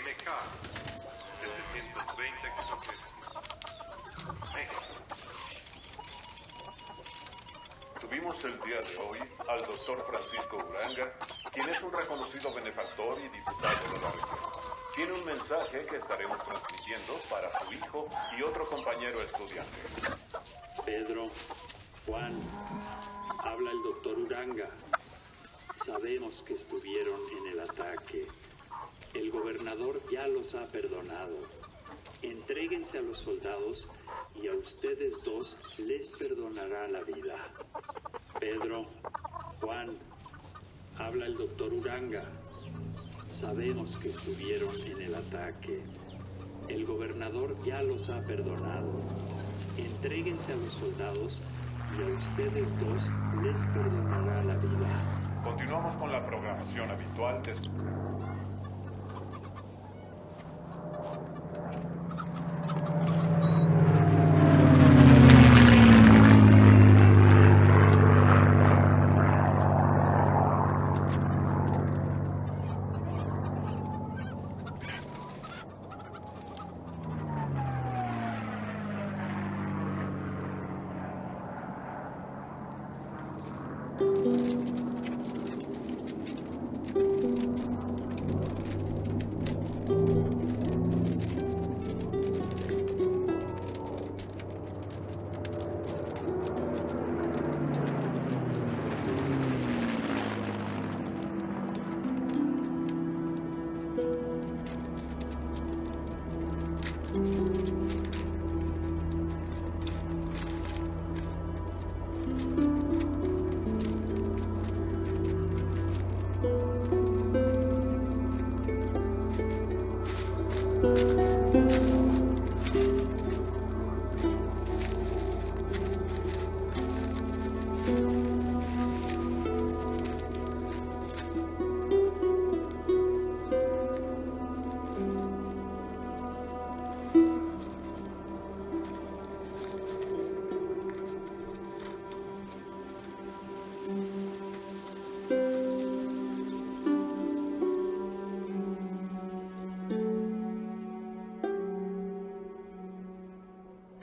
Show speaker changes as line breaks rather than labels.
MK 720 kHz. México.
Tuvimos el día de hoy al doctor Francisco Uranga, quien es un reconocido benefactor y diputado de la región. Tiene un mensaje que estaremos transmitiendo para su hijo y otro compañero estudiante.
Pedro, Juan, habla el doctor Uranga. Sabemos que estuvieron en el ataque. El gobernador ya los ha perdonado. Entréguense a los soldados y a ustedes dos les perdonará la vida. Pedro, Juan, habla el doctor Uranga. Sabemos que estuvieron en el ataque. El gobernador ya los ha perdonado. Entréguense a los soldados y a ustedes dos les perdonará la vida.
Continuamos con la programación habitual de...